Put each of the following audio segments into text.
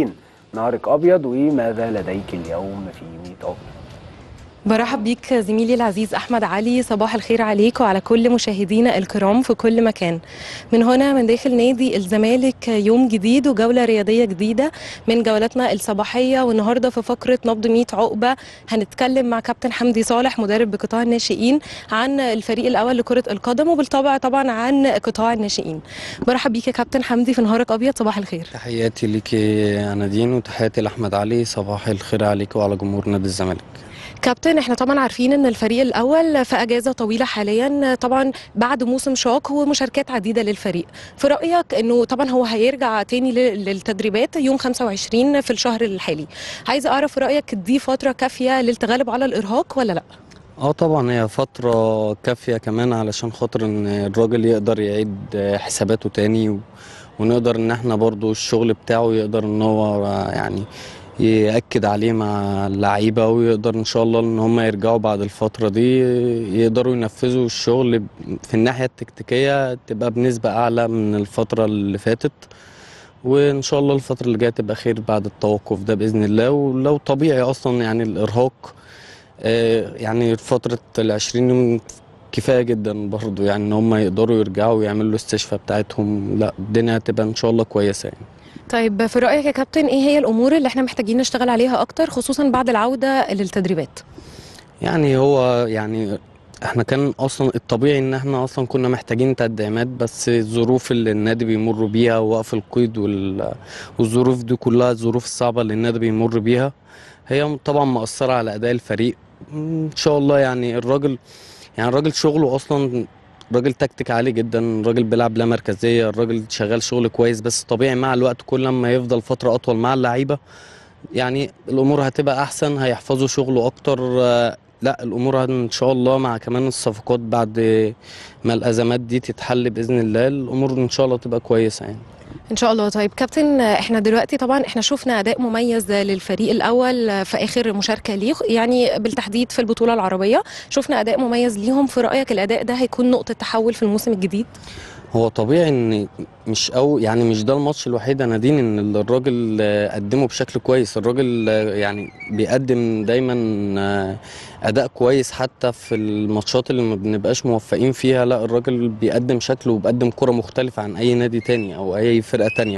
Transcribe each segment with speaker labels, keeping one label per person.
Speaker 1: نهارك أبيض وماذا لديك اليوم في 100 أبيض؟
Speaker 2: برحب بيك زميلي العزيز أحمد علي. صباح الخير عليك وعلى كل مشاهدينا الكرام في كل مكان. من هنا من داخل نادي الزمالك يوم جديد وجولة رياضية جديدة من جولاتنا الصباحية، والنهاردة في فقرة نبض 100 عقبة هنتكلم مع كابتن حمدي صالح مدرب بقطاع الناشئين عن الفريق الأول لكرة القدم، وبالطبع طبعا عن قطاع الناشئين. برحب بيك يا كابتن حمدي في نهارك أبيض. صباح الخير.
Speaker 3: تحياتي ليكي يا نادين وتحياتي لأحمد علي. صباح الخير عليك وعلى جمهور نادي الزمالك.
Speaker 2: كابتن، احنا طبعا عارفين ان الفريق الاول في اجازه طويله حاليا، طبعا بعد موسم شاق ومشاركات عديده للفريق. في رايك انه طبعا هو هيرجع تاني للتدريبات يوم 25 في الشهر الحالي، عايزه اعرف رايك دي فتره كافيه للتغلب على الارهاق ولا لا؟
Speaker 3: طبعا هي فترة كافية كمان علشان خاطر ان الراجل يقدر يعيد حساباته تاني ونقدر ان احنا برضو الشغل بتاعه يقدر ان هو يعني يأكد عليه مع اللعيبة، ويقدر ان شاء الله ان هم يرجعوا بعد الفترة دي يقدروا ينفذوا الشغل في الناحية التكتيكية تبقى بنسبة اعلى من الفترة اللي فاتت، وان شاء الله الفترة اللي جاية تبقى خير بعد التوقف ده بإذن الله. ولو طبيعي اصلا يعني الارهاق يعني فترة ال20 يوم كفاية جدا برضو، يعني ان هم يقدروا يرجعوا ويعملوا الاستشفاء بتاعتهم. لا الدنيا هتبقى ان شاء الله كويسة يعني.
Speaker 2: طيب في رايك يا كابتن ايه هي الامور اللي احنا محتاجين نشتغل عليها اكتر خصوصا بعد العوده للتدريبات؟
Speaker 3: يعني هو يعني احنا كان اصلا الطبيعي ان احنا اصلا كنا محتاجين تدعيمات، بس الظروف اللي النادي بيمر بيها ووقف القيد والظروف دي كلها الظروف الصعبة اللي النادي بيمر بيها هي طبعا مأثرة على أداء الفريق. ان شاء الله يعني الراجل شغله اصلا راجل تكتيك عالي جدا، الراجل بيلعب لا مركزيه، الراجل شغال شغل كويس، بس طبيعي مع الوقت كل ما يفضل فتره اطول مع اللعيبه يعني الامور هتبقى احسن، هيحفظوا شغله اكتر. لا الامور ان شاء الله مع كمان الصفقات بعد ما الازمات دي تتحل باذن الله الامور ان شاء الله تبقى كويسه يعني.
Speaker 2: ان شاء الله. طيب كابتن، احنا دلوقتي طبعا احنا شفنا اداء مميز للفريق الاول في اخر مشاركه ليه، يعني بالتحديد في البطوله العربيه شفنا اداء مميز ليهم. في رايك الاداء ده هيكون نقطه تحول في الموسم الجديد؟
Speaker 3: هو طبيعي ان مش ده الماتش الوحيد يا نادين ان الراجل قدمه بشكل كويس. الراجل يعني بيقدم دايما اداء كويس حتى في الماتشات اللي ما بنبقاش موفقين فيها. لا الراجل بيقدم شكله وبيقدم كرة مختلفة عن اي نادي تاني او اي فرقة تانية.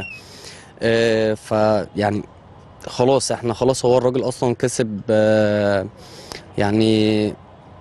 Speaker 3: فيعني خلاص هو الراجل اصلا كسب يعني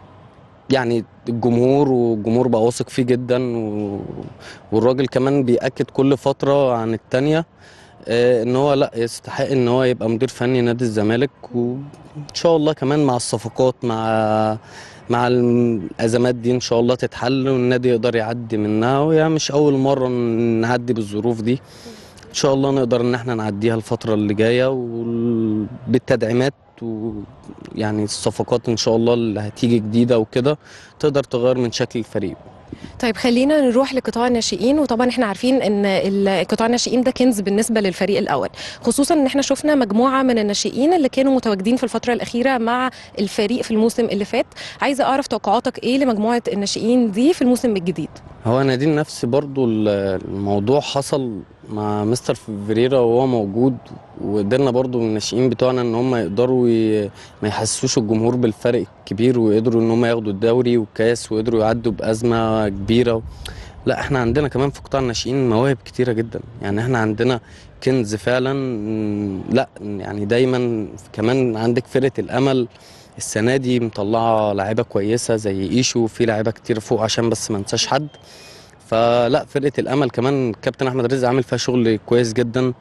Speaker 3: والجمهور بقى واثق فيه جدا والراجل كمان بيأكد كل فترة عن التانية ان هو لا يستحق ان هو يبقى مدير فني نادي الزمالك. وان شاء الله كمان مع الصفقات مع الازمات دي ان شاء الله تتحل والنادي يقدر يعدي منها، وهي مش اول مرة نعدي بالظروف دي. ان شاء الله نقدر ان احنا نعديها الفترة اللي جاية بالتدعيمات ويعني الصفقات ان شاء الله اللي هتيجي جديدة وكده تقدر تغير من شكل الفريق.
Speaker 2: طيب خلينا نروح لقطاع الناشئين، وطبعا احنا عارفين ان قطاع الناشئين ده كنز بالنسبه للفريق الاول، خصوصا ان احنا شفنا مجموعه من الناشئين اللي كانوا متواجدين في الفتره الاخيره مع الفريق في الموسم اللي فات. عايزه اعرف توقعاتك ايه لمجموعه الناشئين دي في الموسم الجديد؟
Speaker 3: هو نادين نفسي برضو الموضوع حصل مع مستر فيريرا وهو موجود، وقدرنا برضو من الناشئين بتوعنا ان هم يقدروا ما يحسسوش الجمهور بالفرق الكبير، ويقدروا ان هم ياخدوا الدوري والكاس ويقدروا يعدوا بأزمة كبيرة. لا احنا عندنا كمان في قطاع الناشئين مواهب كتيرة جدا، يعني احنا عندنا كنز فعلا. لا يعني دايما كمان عندك فرقة الأمل السنة دي مطلعة لاعيبة كويسة زي إيشو، في لاعيبة كتير فوق عشان بس ما انساش حد. فلا فرقة الأمل كمان كابتن أحمد رزق عامل فيها شغل كويس جدا.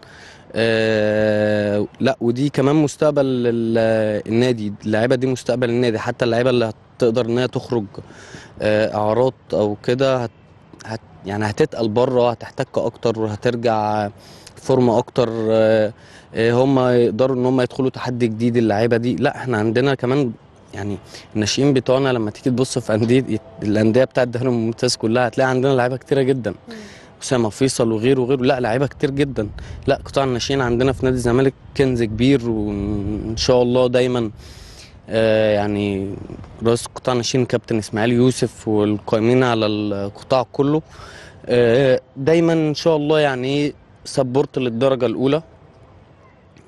Speaker 3: لا ودي كمان مستقبل النادي، اللعيبة دي مستقبل النادي، حتى اللعيبة اللي هتقدر إنها تخرج إعارات أو كده يعني هتتقل بره، هتحتك أكتر وهترجع فورمة أكتر. هم يقدروا إن هم يدخلوا تحدي جديد اللعيبة دي. لا احنا عندنا كمان يعني الناشئين بتوعنا لما تيجي تبص في الأندية بتاعت الدوري الممتاز كلها هتلاقي عندنا لعيبة كتيرة جدا، أسامة فيصل وغيره. لا لعيبة كتير جدا. لا قطاع الناشئين عندنا في نادي الزمالك كنز كبير، وإن شاء الله دايما يعني رئيس قطاع الناشئين كابتن إسماعيل يوسف والقائمين على القطاع كله دايما إن شاء الله يعني سبورت للدرجة الأولى.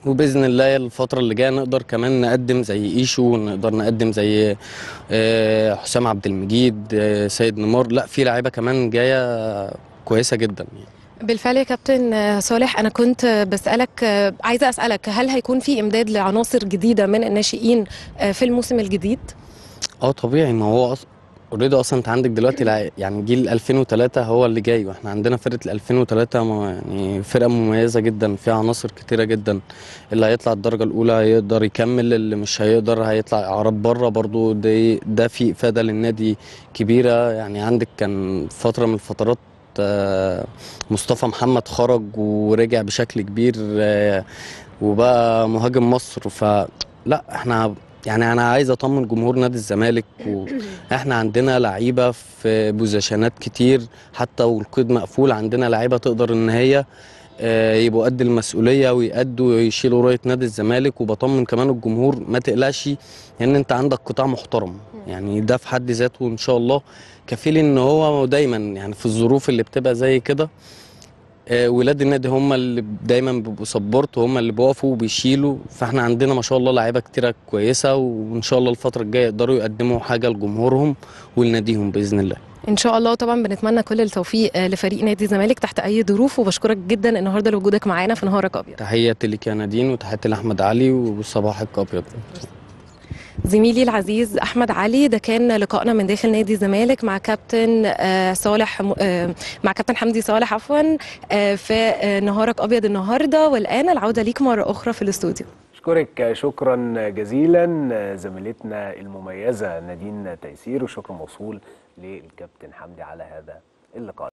Speaker 3: وباذن الله الفتره اللي جايه نقدر كمان نقدم زي ايشو، نقدر نقدم زي حسام عبد المجيد، سيد نيمار. لا في لعيبه كمان جايه كويسه جدا يعني.
Speaker 2: بالفعل يا كابتن صالح، انا كنت بسالك، عايزه اسالك هل هيكون في امداد لعناصر جديده من الناشئين في الموسم الجديد؟
Speaker 3: اه طبيعي، ما هو اوريدي اصلا انت عندك دلوقتي يعني جيل 2003 هو اللي جاي، واحنا عندنا فرقه ال 2003 يعني فرقه مميزه جدا فيها عناصر كتيره جدا. اللي هيطلع الدرجه الاولى هيقدر يكمل، اللي مش هيقدر هيطلع اعراض بره برضو. ده في افاده للنادي كبيره يعني. عندك كان فتره من الفترات مصطفى محمد خرج ورجع بشكل كبير وبقى مهاجم مصر. فلا احنا يعني انا عايز اطمن جمهور نادي الزمالك، واحنا عندنا لعيبه في بوزيشنات كتير، حتى والقيد مقفول عندنا لعيبه تقدر ان هي يبقوا قد المسؤوليه ويأدوا ويشيلوا رايه نادي الزمالك. وبطمن كمان الجمهور ما تقلقش، ان انت عندك قطاع محترم يعني. ده في حد ذاته ان شاء الله كفيل ان هو دايما يعني في الظروف اللي بتبقى زي كده ولاد النادي هم اللي دايما بيبقوا سبورت، وهم اللي بيقفوا وبيشيلوا. فاحنا عندنا ما شاء الله لعيبه كتيره كويسه، وان شاء الله الفتره الجايه يقدروا يقدموا حاجه لجمهورهم ولناديهم باذن الله.
Speaker 2: ان شاء الله. طبعا بنتمنى كل التوفيق لفريق نادي الزمالك تحت اي ظروف، وبشكرك جدا النهارده لوجودك معانا في نهارك ابيض.
Speaker 3: تحياتي لك يا نادين، وتحياتي لاحمد علي، وصباحك ابيض.
Speaker 2: زميلي العزيز احمد علي، ده كان لقائنا من داخل نادي الزمالك مع كابتن صالح، مع كابتن حمدي صالح عفوا، في نهارك ابيض النهارده. والان العوده ليك مره اخرى في الاستوديو.
Speaker 1: اشكرك شكرا جزيلا زميلتنا المميزه نادين تيسير، وشكر موصول للكابتن حمدي على هذا اللقاء.